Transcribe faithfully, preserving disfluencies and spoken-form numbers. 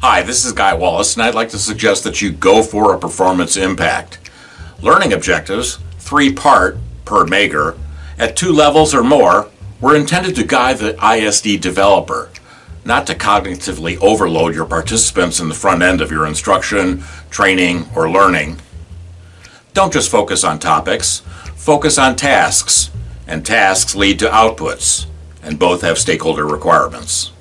Hi, this is Guy Wallace, and I'd like to suggest that you go for a performance impact. Learning objectives, three-part per maker, at two levels or more, were intended to guide the I S D developer, not to cognitively overload your participants in the front end of your instruction, training, or learning. Don't just focus on topics, focus on tasks, and tasks lead to outputs, and both have stakeholder requirements.